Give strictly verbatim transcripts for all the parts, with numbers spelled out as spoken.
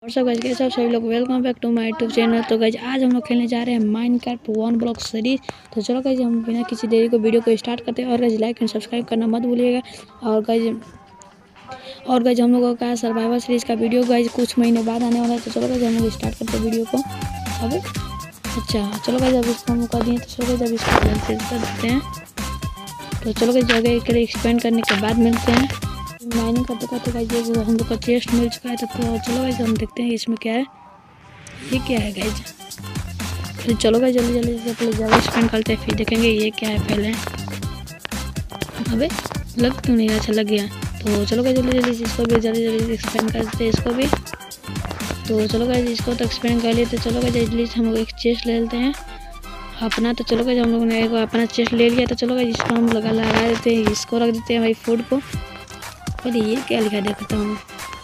और सब गाइस कैसे हो सभी लोग, welcome back to my YouTube channel. तो गाइस आज हम लोग खेलने जा रहे हैं माइनक्राफ्ट वन ब्लॉक सीरीज। तो चलो गाइस हम बिना किसी देरी को वीडियो को स्टार्ट करते हैं। और गाइस लाइक एंड सब्सक्राइब करना मत भूलिएगा। और गाइस और गाइस हम लोगों का सर्वाइवल सीरीज का वीडियो गाइस कुछ महीने बाद आने वाला है। तो चलो गाइस हम लोग स्टार्ट करते हैं वीडियो को अब। अच्छा चलो गाइस अब इसको हम कर दिए। तो चलो गाइस अब इसको कर देते हैं। तो चलो गाइस जगह के लिए एक्सपेंड करने के बाद मिलते हैं। माइनिंग करते करते गाइस ये हम लोग का चेस्ट मिल चुका है। तो चलो गाइस हम देखते हैं इसमें क्या है, ये क्या है गाइस। फिर चलो गाइस जल्दी जल्दी से पहले जगह एक्सपेंड करते हैं, फिर देखेंगे ये क्या है पहले। अबे लग क्यों नहीं रहा? अच्छा लग गया। तो चलो गाइस जल्दी जल्दी से इसको भी जल्दी जल्दी एक्सपेंड करते हैं इसको भी। तो चलो गाइस इसको तो एक्सपेंड कर लिए। तो चलो गाइस जल्दी से हम लोग एक चेस्ट ले लेते हैं अपना। तो चलो गाइस हम लोग ने एक अपना चेस्ट ले लिया। तो चलो गाइस इसको हम लगा लगा देते हैं, इसको रख देते हैं भाई फूड को। पहले ये क्या लिखा देखता हूँ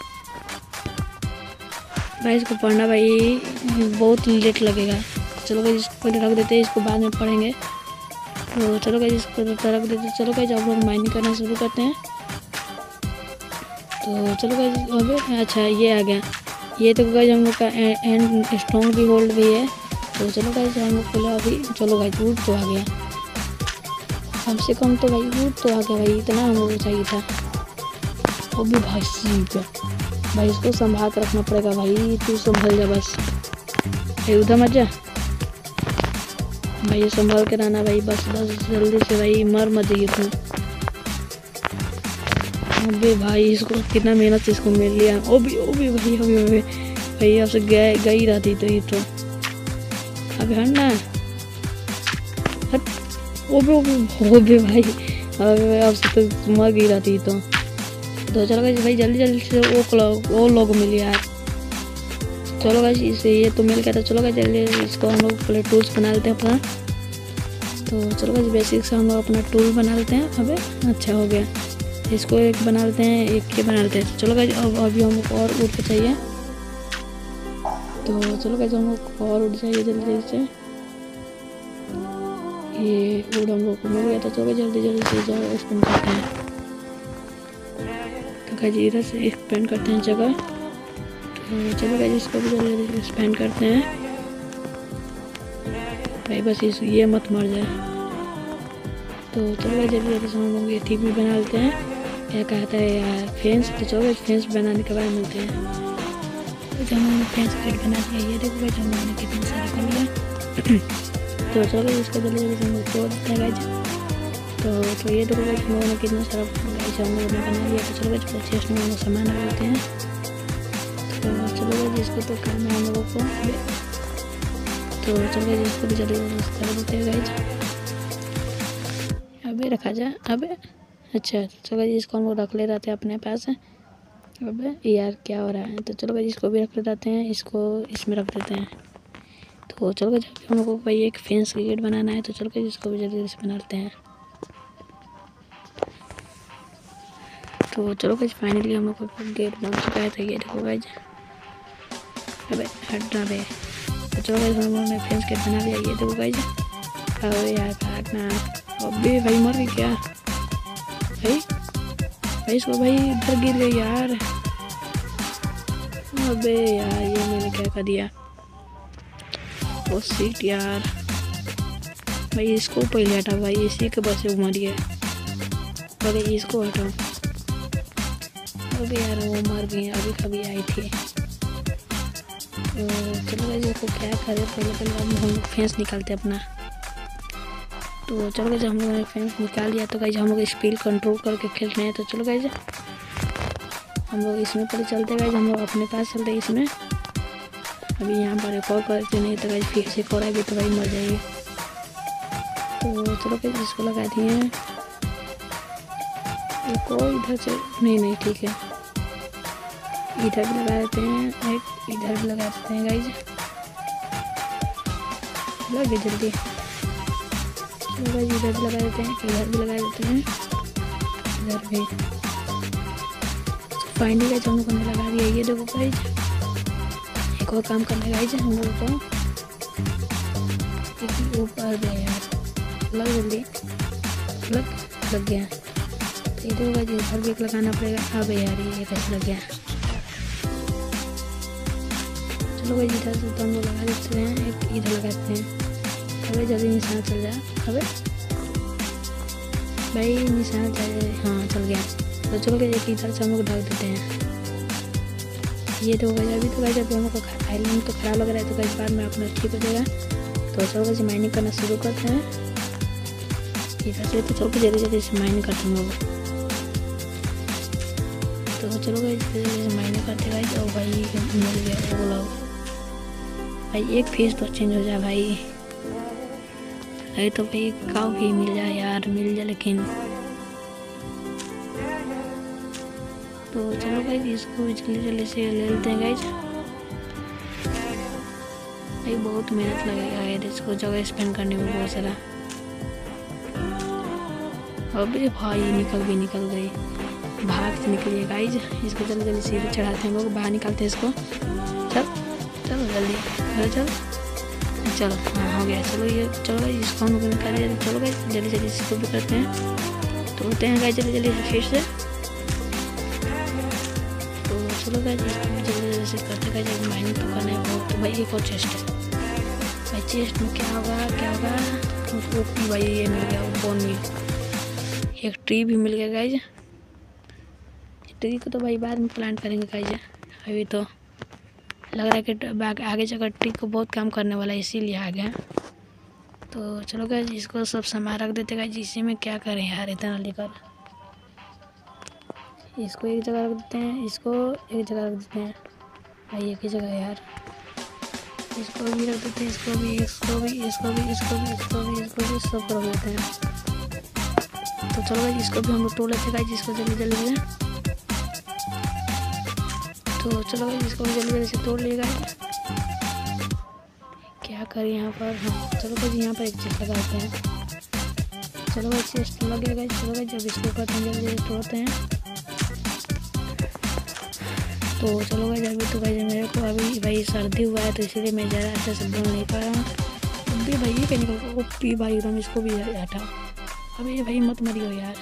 भाई, इसको पढ़ना भाई बहुत लेट लगेगा। चलो भाई इसको पहले रख देते हैं, इसको बाद में पढ़ेंगे। तो चलो भाई इसको रख देते हैं। चलो भाई अब लोग माइनिंग करना शुरू करते हैं। तो चलो भाई अबे अच्छा ये आ गया। ये तो गाइस हम लोग का एंड स्ट्रॉन्ग भी होल्ड भी है। तो चलो गाइस हम लोग पहले अभी चलो भाई वुड तो आ गया, कम से कम तो भाई वुड तो आ गया भाई, इतना हम लोग चाहिए था। वो भी भाई सीख है भाई, इसको संभाल कर रखना पड़ेगा भाई। तू संभल जा बस भाई, उधर मत जा भाई, ये संभाल के रहना भाई बस बस जल्दी से भाई, मर मत जाइए तू। अबे भाई इसको कितना मेहनत से इसको मिल लिया। ओ भी ओ भी भाई अभी अभी भाई आपसे गए गई रहती तो ये तो अभी हटना हट। ओ भी ओ भी भाई अभी आपसे तो मर गई रहती तो। तो चलो गाइस भाई जल्दी जल्दी से वो वो लोग मिल यार। चलो गाइस इसे ये तो मिल गया। तो चलो गाइस जल्दी इसको हम लोग पहले टूल्स बना लेते हैं अपना। तो चलो गाइस बेसिक से हम लोग अपना टूल बना लेते हैं। अबे अच्छा हो गया, इसको एक बना लेते हैं, एक के बना लेते हैं। चलो गाइस अब अभी हम लोग और उठ चाहिए। तो चलो गाइस हम लोग और उठ चाहिए जल्दी जल्दी से। ये उड़ हम लोग को मिल गया। तो चलो जल्दी जल्दी से जाओ इसको निकालते हैं। गाइस इधर से एक्सपेंड करते हैं जगह। तो चलो गाइस इसको भी जल्दी जल्दी एक्सपेंड करते हैं भाई, बस इस ये मत मर जाए। तो चलो गाइस जल्दी जल्दी से हम लोग ये थी भी बना लेते हैं, क्या कहता है यार फेंस। तो चलो गाइस फेंस बनाने के बाद मिलते हैं। तो जब हमने फेंस गेट बना दिया, ये देखो गाइस हम लोगों ने कितना सारा कर लिया। तो चलो गाइस इसको जल्दी जल्दी से हम लोग तोड़ देते हैं गाइस। तो तो ये देखो गाइस हम लोगों ने कितना सारा गाइस हम लोगों ने बना लिया। तो चलो गाइस चेस्ट में हम लोग सामान लगाते हैं। तो चलो गाइस इसको तो करना है हम लोगों को। तो चलो गाइस इसको भी जल्दी जल्दी कर देते हैं गाइस। अबे रखा जाए अबे अच्छा चलो गाइस इसको हम लोग रख ले रहते हैं अपने पास। अबे यार क्या हो रहा है। तो चलो गाइस इसको भी रख ले रहते हैं, इसको इसमें रख देते हैं। तो चलो गाइस हम लोगों को भाई एक फेंस का गेट बनाना है। तो चलो गाइस इसको भी जल्दी जल्दी से बना लेते हैं। तो चलो गाइस फाइनली हम लोग को गेट बन चुका है। तो ये देखो गाइस अबे हट ना बे। तो चलो गाइस हम लोगों ने फेंस गेट बना लिया। ये देखो गाइस अबे यार भागना। अबे भाई मर गई क्या भाई? भाई इसको भाई इधर गिर गई यार। अबे यार ये मैंने क्या कर दिया। ओ सीट यार भाई, इसको पहले हटा भाई, इसी के बस से मर गया। अरे इसको हटाओ। अबे यार वो मर गई, अभी कभी आई थी। तो चलो गाइस इसको क्या करें, पहले पहले हम लोग फेंस निकालते अपना। तो चलो गाइस हम लोगों ने फेंस निकाल लिया। तो गाइस हम लोग स्पीड कंट्रोल करके खेल रहे हैं। तो चलो गाइस हम लोग इसमें पहले चलते गाइस, हम लोग अपने पास चलते इसमें। अभी यहाँ पर एक और करते नहीं तो गाइस फिर से खोराएगी तो भाई मर जाएगी। तो चलो गाइस इसको लगा दिए। एक और इधर से नहीं नहीं ठीक है, इधर भी लगा देते हैं, एक इधर भी लगा देते हैं गाइस। लगे जल्दी चलो गाइस इधर भी लगा देते हैं, इधर भी लगा देते हैं, इधर भी। फाइनली गाइस हम लोगों ने लगा दिया। ये देखो गाइस एक और काम करना है गाइस हम लोगों को, ऊपर गए यार लग जल्दी लग लग गया। तो ये देखो गाइस इधर भी लगाना पड़ेगा। अब यार ये कैसे लग गया। चलो भाई इधर से तो हम लोग लगा देते हैं, एक इधर लगाते हैं। अबे जल्दी निशान चल जाए। अबे भाई निशान चल जाए, हाँ चल गया। तो चलो भाई एक इधर से हम लोग ढक देते हैं। ये तो होगा अभी तो भाई जब हम लोग का आइलैंड तो खराब लग रहा है, तो भाई बाद में अपना ठीक हो जाएगा। तो चलो भाई माइनिंग करना शुरू करते हैं इधर से। तो चलो जल्दी जल्दी से माइनिंग करते हैं हम लोग। तो चलो भाई जल्दी जल्दी माइनिंग करते भाई। तो भाई मिल गया वो लोग भाई, एक फेस तो चेंज हो जाए भाई। अरे तो भाई काऊ भी मिल जाए यार, मिल जाए लेकिन। तो चलो भाई इसको भी जल्दी जल्दी से ले लेते हैं गाइज। भाई बहुत मेहनत लगेगा यार इसको जगह स्पेंड करने में बहुत सारा। अबे भाई निकल गई निकल गई भाग से निकलिए गाइज। इसको जल्दी जल्दी सीधे चढ़ाते हैं हम लोग, बाहर निकालते हैं इसको। चल चलो जल्दी, अरे चल चलो, हाँ हो गया। चलो ये चलो भाई इसको हम लोग कर रहे। चलो भाई जल्दी जल्दी इसको भी करते हैं, तो होते हैं गाइज जल्दी जल्दी से फिर से। तो चलो गाइज जल्दी जल्दी से करते हैं गाइज। माइनिंग तो करना है बहुत। तो भाई एक और चेस्ट है भाई, चेस्ट में क्या होगा क्या होगा। तो भाई ये मिल गया बोन मिल, एक ट्री भी मिल गया गाइज। ट्री को तो भाई बाद में प्लांट करेंगे गाइज, अभी तो लग रहा है कि आगे जाकर ट्री को बहुत काम करने वाला है, इसीलिए आ गया। तो चलो गाइज इसको सब सामान रख देते गाइज। इसी में क्या करें यार इतना लेकर। इसको एक जगह रख देते हैं, इसको एक जगह रख देते हैं भाई, एक ही जगह यार। इसको भी रख देते हैं, इसको भी इसको भी इसको भी इसको भी इसको भी इसको भी सबको रख देते हैं। तो चलो भाई इसको भी हम लोग तोड़ लेते गाइज, इसको जल्दी जल्दी से। तो चलो भाई इसको भी जल्दी जल्दी से तोड़ लिएगा। क्या करें यहाँ पर। हाँ चलो भाई यहाँ पर एक चेस्ट लगाते हैं। चलो भाई चेस्ट लग गया गाइज। चलो भाई जब इसको करते हैं जल्दी जल्दी तोड़ते हैं। तो चलो भाई अभी तो भाई मेरे को अभी भाई सर्दी हुआ है, तो इसीलिए मैं ज़्यादा अच्छा से बोल नहीं पा रहा हूँ। अभी भाई ये क्या निकल ओपी भाई एकदम, इसको भी हटाओ। अभी भाई मत मरियो यार।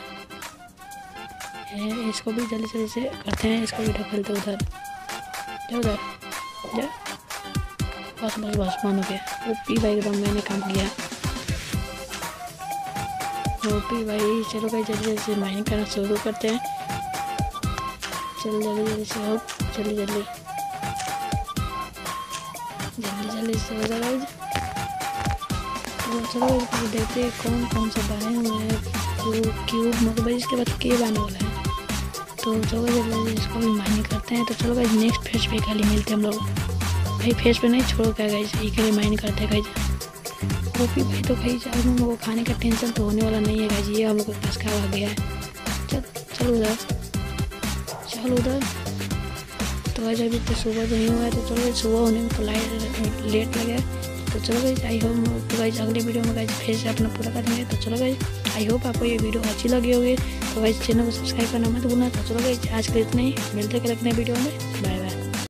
है, इसको भी जल्दी जल्दी से करते हैं, इसको भी ढकेलते उधर जा उधर जा। बस बस बस मान हो गया। ओपी भाई एकदम मैंने काम किया। ओपी भाई चलो भाई जल्दी जल्दी से माइनिंग करना शुरू करते हैं। चल जल्दी जल्दी से हो, जल्दी जल्दी जल्दी जल्दी से हो जाए गाइज। तो चलो देखते हैं कौन कौन सा बने हुए हैं। तो क्यूब मतलब भाई इसके बाद केव आने वाला है। तो चलो जल्दी जल्दी इसको भी माइनिंग करते हैं। तो चलो गाइज नेक्स्ट फेज पे खाली मिलते हैं हम लोग भाई। फेज पे नहीं छोड़ो क्या गाइज, ये खाली माइनिंग करते हैं गाइज। ओपी भाई तो भाई आज हम लोग को खाने का टेंशन तो होने वाला नहीं है गाइज, ये हम लोग के पास खा आ गया है। चल चलो उधर चलो उधर। तो आज अभी तो सुबह तो नहीं हुआ है, तो चलो सुबह होने में तो लाइट लेट लगे। तो चलो गाइज आई होप तो गाइज अगले वीडियो में गाइज फिर से अपना पूरा करेंगे। तो चलो गाइज आई होप आपको ये वीडियो अच्छी लगी होगी। तो गाइज चैनल को सब्सक्राइब करना मत भूलना। तो चलो गाइज आज के इतना ही, मिलते हैं कल अपने वीडियो में। Bye bye.